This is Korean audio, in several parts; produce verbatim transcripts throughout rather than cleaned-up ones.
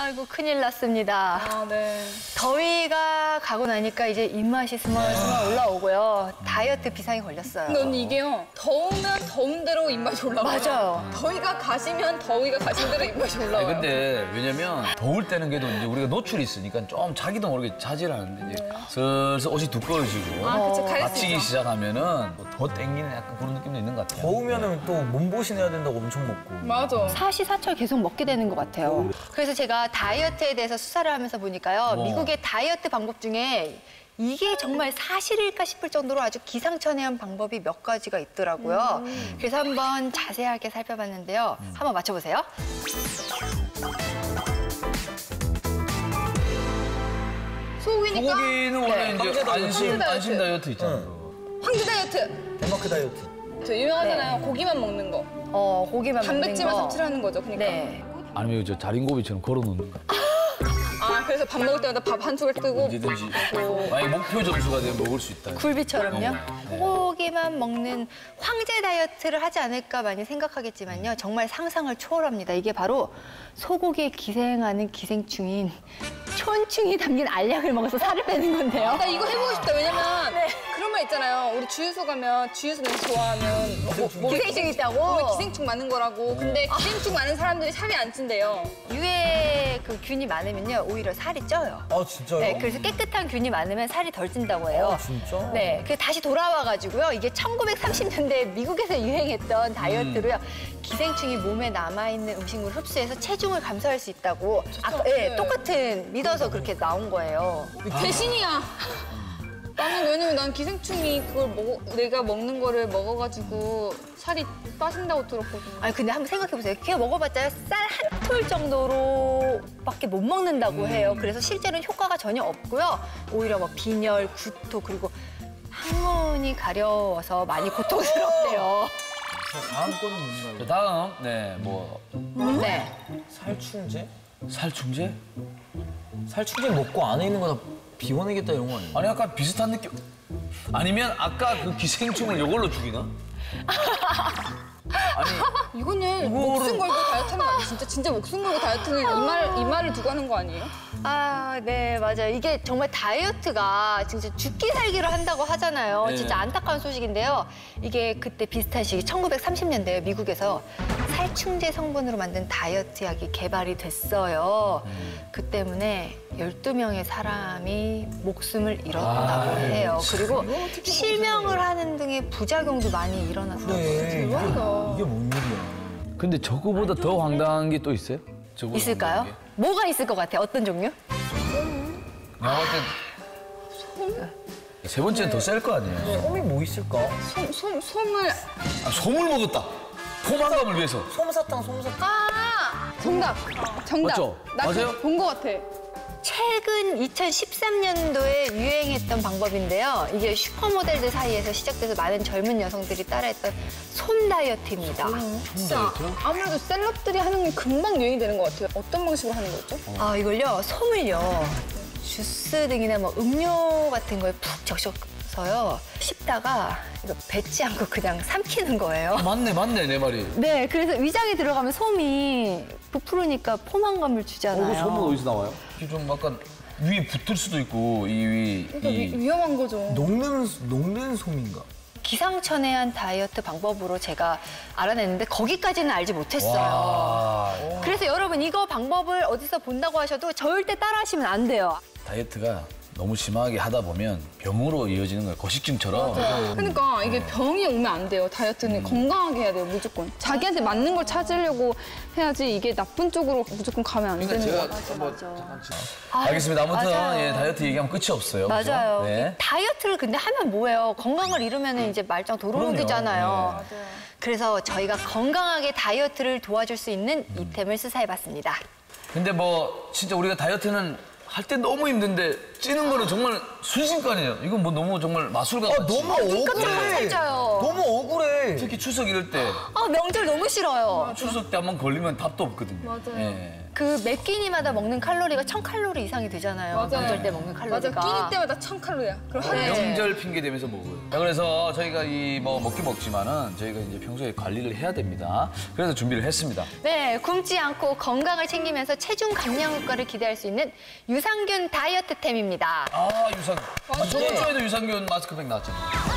아이고 큰일 났습니다. 아, 네. 더위가 가고 나니까 이제 입맛이 스멀스멀 올라오고요. 다이어트 비상이 걸렸어요. 근데 언니 이게요. 더우면 더운 대로 입맛이 올라와요. 맞아요. 더위가 가시면 더위가 가신 대로 입맛이 올라와요. 아니, 근데 왜냐면 더울 때는 그래도 이제 우리가 노출이 있으니까 좀 자기도 모르게 자제를 하는데 이제 슬슬 옷이 두꺼워지고 아, 그치, 가릴 수 다치기 있죠. 시작하면은 더 땡기는 약간 그런 느낌도 있는 것 같아요. 더우면은 또 몸보신해야 된다고 엄청 먹고. 맞아. 사시사철 계속 먹게 되는 것 같아요. 그래서 제가 다이어트에 대해서 수사를 하면서 보니까요. 미국의 다이어트 방법 중에 이게 정말 사실일까 싶을 정도로 아주 기상천외한 방법이 몇 가지가 있더라고요. 음. 그래서 한번 자세하게 살펴봤는데요. 음. 한번 맞춰보세요. 소고기니까 소고기는 원래 네. 이제 안심, 다이어트. 안심 다이어트 있잖아요. 응. 황제 다이어트. 덴마크 다이어트. 저 유명하잖아요. 고기만 먹는 거. 어, 고기만 먹는 거. 단백질만 섭취를 하는 거죠. 그러니까. 네. 아니면 저 자린고비처럼 걸어놓는 거. 아, 그래서 밥 먹을 때마다 밥 한 숟갈 뜨고. 언제든지. 만약에 목표 점수가 되면 먹을 수 있다. 굴비처럼요? 네. 소고기만 먹는 황제 다이어트를 하지 않을까 많이 생각하겠지만요. 정말 상상을 초월합니다. 이게 바로 소고기에 기생하는 기생충인 촌충이 담긴 알약을 먹어서 살을 빼는 건데요. 나 이거 해보고 싶다. 왜냐면 그런 말 있잖아요. 우리 주유소 가면 주유소 냄새 좋아하면 뭐, 뭐, 기생충 있다고? 몸에 기생충 많은 거라고. 근데 기생충 많은 사람들이 살이 안 찐대요. 유해 그 균이 많으면요. 오히려 살이 쪄요. 아, 진짜요? 네, 그래서 깨끗한 균이 많으면 살이 덜 찐다고 해요. 아, 진짜? 네, 그 다시 돌아와가지고요. 이게 천구백삼십 년대에 미국에서 유행했던 다이어트로요. 기생충이 몸에 남아있는 음식물을 흡수해서 체중을 감소할 수 있다고. 아까, 네, 똑같은 믿어서 그렇게 나온 거예요. 대신이야. 나는 왜냐면 난 기생충이 그걸 먹어, 내가 먹는 거를 먹어가지고 살이 빠진다고 들었거든요. 아니 근데 한번 생각해보세요. 그냥 먹어봤자 쌀 한 톨 정도로밖에 못 먹는다고 해요. 그래서 실제로는 효과가 전혀 없고요. 오히려 뭐 빈혈, 구토 그리고 항문이 가려워서 많이 고통스럽대요. 다음 거는 뭔가요? 자, 다음, 네, 뭐 네. 살충제? 살충제? 살충제 먹고 안에 있는 거 다 비워내겠다 이런 거 아니에요? 아니 약간 비슷한 느낌. 아니면 아까 그 기생충을 이걸로 죽이나? 아니 이거는 목숨 걸고 다이어트 하는 거 아니에요? 진짜 진짜 목숨 걸고 다이어트를 이말 이말을 두고 하는 거 아니에요? 아, 네, 맞아요. 이게 정말 다이어트가 진짜 죽기 살기로 한다고 하잖아요. 네. 진짜 안타까운 소식인데요. 이게 그때 비슷한 시기, 천구백삼십 년대에 미국에서 살충제 성분으로 만든 다이어트 약이 개발이 됐어요. 음. 그 때문에 열두 명의 사람이 목숨을 잃었다고 아, 해요. 그리고 실명을 하는 등의 부작용도 많이 일어났어요. 그래, 이게, 대박이다. 이게 뭔 일이야. 근데 저거보다 더 황당한 게 또 있어요? 저거보다 있을까요? 황당한 게? 뭐가 있을 것 같아요? 어떤 종류? 내가 볼 땐 세 번째는 더 셀 거 아니에요? 솜이 뭐 있을까? 솜, 솜, 솜을 아, 솜을 먹었다. 포만감을 위해서. 솜사탕, 솜사탕. 아 정답 정답 맞죠? 나 맞아요? 그거 본 거 같아. 최근 이천십삼 년도에 유행했던 방법인데요. 이게 슈퍼모델들 사이에서 시작돼서 많은 젊은 여성들이 따라했던 솜 다이어트입니다. 진짜 아무래도 셀럽들이 하는 게 금방 유행이 되는 것 같아요. 어떤 방식으로 하는 거죠? 아, 이걸요, 솜을요, 주스 등이나 뭐 음료 같은 거에 푹 적셔서요, 씹다가 이거 뱉지 않고 그냥 삼키는 거예요. 아, 맞네, 맞네, 내 말이. 네, 그래서 위장에 들어가면 솜이 부풀으니까 포만감을 주잖아요. 어, 솜은 어디서 나와요? 좀 약간 위에 붙을 수도 있고, 이 위. 그러니까 위, 이... 위험한 거죠. 녹는, 녹는 솜인가? 기상천외한 다이어트 방법으로 제가 알아냈는데 거기까지는 알지 못했어요. 와. 그래서 여러분 이거 방법을 어디서 본다고 하셔도 절대 따라하시면 안 돼요. 다이어트가 너무 심하게 하다 보면 병으로 이어지는 거예요. 거식증처럼. 그러니까 이게 병이 오면 안 돼요. 다이어트는 건강하게 해야 돼요, 무조건. 자기한테 맞는 걸 찾으려고 해야지 이게 나쁜 쪽으로 무조건 가면 안 되는 거 같아요. 한번 잠깐 알겠습니다. 아무튼 맞아요. 예, 다이어트 얘기하면 끝이 없어요. 그죠? 맞아요. 네. 다이어트를 근데 하면 뭐예요? 건강을 잃으면 이제 말짱 도루묵이잖아요. 그럼요. 그래서 저희가 건강하게 다이어트를 도와줄 수 있는 이템을 수사해봤습니다. 근데 뭐 진짜 우리가 다이어트는 할 때 너무 힘든데 찌는 거는 정말 순식간이에요. 이건 뭐 너무 정말 마술과 아, 같이. 너무 억울해. 살쪄요. 너무 억울해. 이거를 특히 추석 이럴 때 아, 명절 너무 싫어요. 추석 때 한번 걸리면 답도 없거든요. 맞아요. 예. 그 몇 끼니마다 먹는 칼로리가 천 칼로리 이상이 되잖아요. 맞아요. 명절 때 먹는 칼로리가. 맞아, 끼니 때마다 천 칼로리야. 그럼 하루 네. 명절 핑계 대면서 먹어요. 자, 그래서 저희가 이 뭐 먹긴 먹지만은 저희가 이제 평소에 관리를 해야 됩니다. 그래서 준비를 했습니다. 네, 굶지 않고 건강을 챙기면서 체중 감량 효과를 기대할 수 있는 유산균 다이어트템입니다. 아, 유산. 아, 저번 주에도 유산균 마스크팩 나왔잖아요.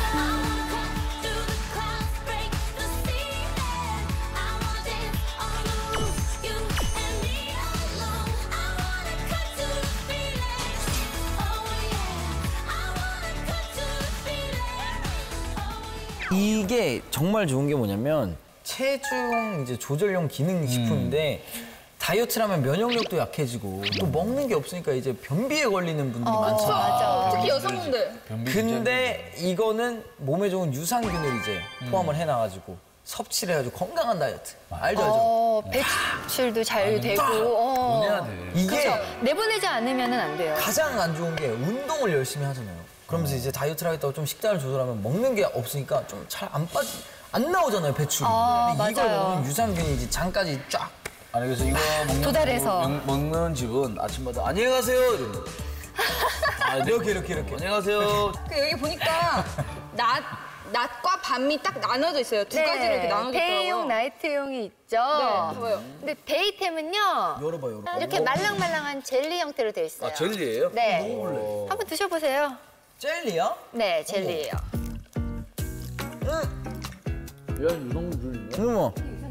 이게 정말 좋은 게 뭐냐면 체중 이제 조절용 기능 식품인데 다이어트라면 면역력도 약해지고 또 먹는 게 없으니까 이제 변비에 걸리는 분들이 많잖아요. 맞아. 특히 여성분들. 근데 이거는 몸에 좋은 유산균을 이제 포함을 해놔가지고 섭취를 해가지고 건강한 다이어트. 알죠, 알죠? 어, 배출도 잘 되고. 어. 해야 돼. 이게 그렇죠. 내보내지 않으면 안 돼요. 가장 안 좋은 게 운동을 열심히 하잖아요. 그러면서 이제 다이어트를 하겠다고 좀 식단을 조절하면 먹는 게 없으니까 좀 잘 안 빠지, 안 나오잖아요, 배출이. 아, 근데 이걸 맞아요. 먹으면 유산균이 이제 장까지 쫙. 아니 그래서 이거 먹는, 도달해서. 먹, 먹는 집은 아침마다 안녕히 가세요 이러는 거예요. 아, 네. 이렇게, 이렇게, 이렇게. 안녕히 가세요. 그 여기 보니까 낮, 낮과 밤이 딱 나눠져 있어요. 두 가지로 이렇게 나눠져 있더라고요. 데이용, 나이트용이 있죠. 네, 봐봐요. 근데 데이템은요. 열어봐, 열어봐. 이렇게 말랑말랑한 젤리 형태로 되어 있어요. 아, 젤리예요? 네. 오. 한번 드셔보세요. 젤리야? 네, 젤리예요. 야, 유동 줄이네. 어머,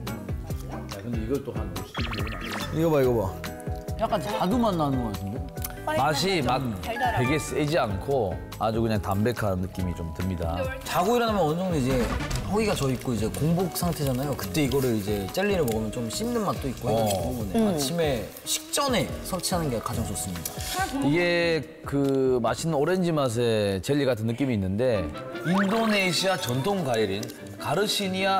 야, 근데 이걸 또한 오십 개 이거 봐, 이거 봐. 약간 자두 맛 나는 것 같은데? 맛이 막 되게 세지 않고 아주 그냥 담백한 느낌이 좀 듭니다. 자고 일어나면 어느 정도 이제 허기가 져 있고 이제 공복 상태잖아요. 그때 이거를 이제 젤리를 먹으면 좀 씹는 맛도 있고 해가지고 네. 아침에 식전에 섭취하는 게 가장 좋습니다. 이게 그 맛있는 오렌지 맛의 젤리 같은 느낌이 있는데 인도네시아 전통 과일인 가르시니아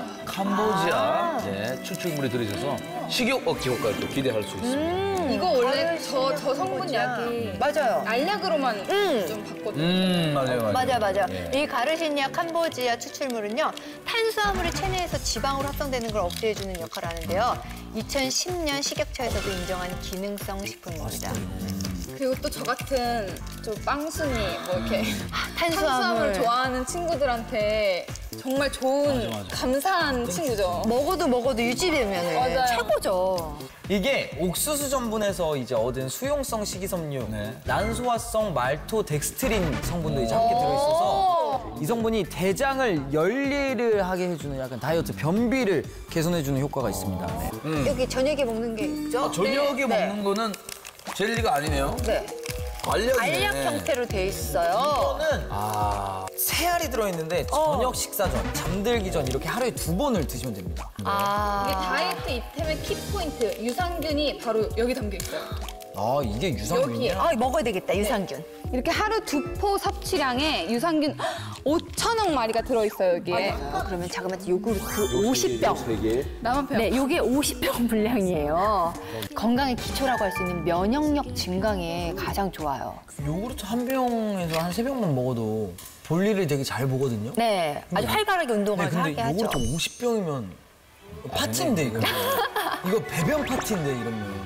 캄보지아 네, 추출물이 들어있어서 식욕 억제 효과를 또 기대할 수 있습니다. 이거 원래 저, 저 성분 약이 맞아요. 알약으로만 음. 좀 봤거든요. 음, 맞아요, 맞아요. 맞아, 맞아. 예. 이 가르시니아 캄보지아 추출물은요, 탄수화물이 체내에서 지방으로 확산되는 걸 억제해주는 역할을 하는데요. 이천십 년 식약처에서도 인정한 기능성 식품입니다. 그리고 또 저 같은 좀 빵순이 뭐 이렇게 탄수화물. 탄수화물 좋아하는 친구들한테 정말 좋은 맞아, 맞아. 감사한 친구죠. 먹어도 먹어도 유지되면 맞아요. 최고죠. 이게 옥수수 전분에서 이제 얻은 수용성 식이섬유, 네. 난소화성 말토덱스트린 성분도 이제 함께 들어있어서 이 성분이 대장을 열리를 하게 해주는 약간 다이어트 변비를 개선해주는 효과가 있습니다. 네. 여기 저녁에 먹는 게 있죠? 아, 저녁에 네. 먹는 거는 젤리가 아니네요. 네. 알약이네. 알약 형태로 돼 있어요. 이거는 아, 새알이 들어있는데 저녁 식사 전, 잠들기 전 이렇게 하루에 두 번을 드시면 됩니다. 아. 이게 다이어트 이템의 키포인트 유산균이 바로 여기 담겨 있어요. 아, 이게 유산균이야? 아, 먹어야 되겠다, 유산균. 이렇게 하루 두 포 섭취량에 유산균 오천억 마리가 들어있어요, 여기에. 아, 그러면 잠깐만, 요구르트 오십 병. 세 개. 나만 배워. 네, 요게 오십 병 분량이에요. 건강의 기초라고 할 수 있는 면역력 증강에 가장 좋아요. 요구르트 한 병에서 한 세 병만 먹어도 볼일을 되게 잘 보거든요. 네, 아주 활발하게 네, 운동을 근데 하게 하죠. 요구르트 오십 병이면 파티인데, 이거. 이거 배변 파티인데, 이러면.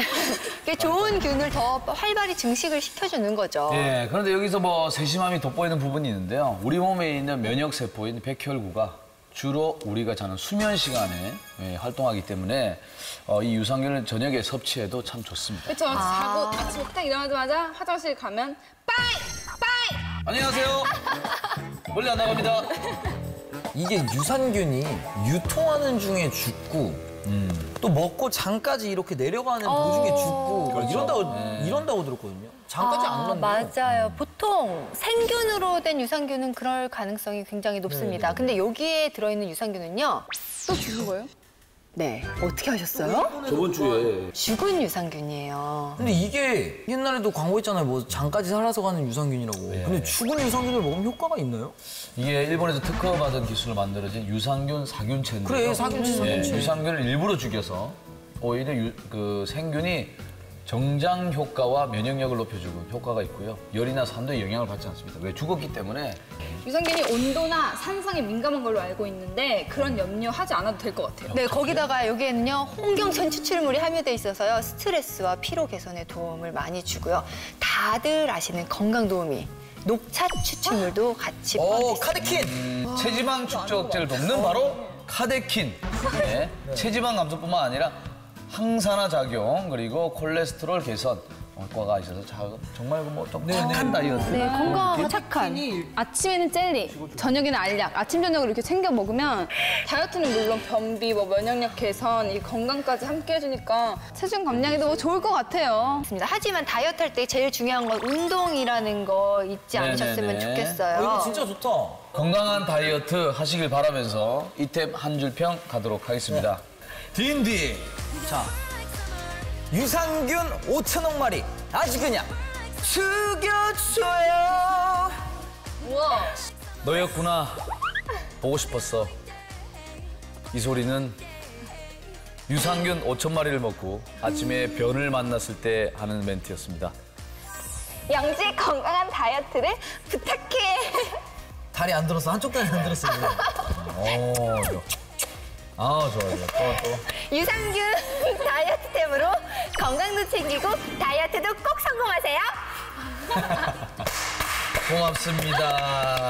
이게 좋은 균을 더 활발히 증식을 시켜주는 거죠. 예, 그런데 여기서 뭐 세심함이 돋보이는 부분이 있는데요. 우리 몸에 있는 면역세포인 백혈구가 주로 우리가 자는 수면 시간에 예, 활동하기 때문에 어, 이 유산균을 저녁에 섭취해도 참 좋습니다. 그렇죠. 자고 아침에 딱 일어나자마자 화장실 가면 빠이! 빠이! 안녕하세요. 멀리 안 나갑니다. 이게 유산균이 유통하는 중에 죽고 또 먹고 장까지 이렇게 내려가는 도중에 죽고 그렇죠. 이런다고 네. 이런다고 들었거든요. 장까지 아, 안 간대요. 맞아요. 보통 생균으로 된 유산균은 그럴 가능성이 굉장히 높습니다. 근데 여기에 들어있는 유산균은요. 또 주는 거예요? 네, 어떻게 하셨어요? 저번 주에 죽은 유산균이에요. 근데 이게 옛날에도 광고했잖아요. 뭐 장까지 살아서 가는 유산균이라고. 근데 죽은 유산균을 먹으면 효과가 있나요? 이게 일본에서 특허받은 기술로 만들어진 유산균 사균체인데요. 그래, 사균체, 예, 사균체. 유산균을 일부러 죽여서 오히려 유- 그 생균이 정장 효과와 면역력을 높여주고 효과가 있고요. 열이나 산도에 영향을 받지 않습니다. 왜 죽었기 때문에. 유산균이 온도나 산성에 민감한 걸로 알고 있는데 그런 염려하지 않아도 될 것 같아요. 네, 거기다가 여기에는요 홍경천 추출물이 함유돼 있어서요 스트레스와 피로 개선에 도움을 많이 주고요. 다들 아시는 건강 도우미 녹차 추출물도 같이 오, 포함되어 있습니다. 카데킨! 음, 체지방 축적제를 돕는 바로 카데킨. 네. 체지방 감소뿐만 아니라 항산화 작용 그리고 콜레스테롤 개선 효과가 있어서 자, 정말 뭐좀 착한 다이어트. 네, 건강하고 착한. 아침에는 젤리, 저녁에는 알약, 아침 저녁을 이렇게 챙겨 먹으면 다이어트는 물론 변비, 뭐 면역력 개선, 이 건강까지 함께 해주니까 체중 감량에도 뭐 좋을 것 같아요. 있습니다. 하지만 다이어트 할 때 제일 중요한 건 운동이라는 거 잊지 네네네. 않으셨으면 좋겠어요. 어, 이거 진짜 좋다. 건강한 다이어트 하시길 바라면서 이템 한 줄 평 가도록 하겠습니다. 딘디. 자, 유산균 오천억 마리 아주 그냥 죽여줘요. 우와. 너였구나. 보고 싶었어. 이 소리는 유산균 오천 마리를 먹고 아침에 변을 만났을 때 하는 멘트였습니다. 영지 건강한 다이어트를 부탁해. 다리 안 들었어. 한쪽 다리 안 들었어. 지금. 오, 좋아. 아, 좋아, 좋아. 또, 또. 유산균 다이어트템으로 건강도 챙기고 다이어트도 꼭 성공하세요. 고맙습니다.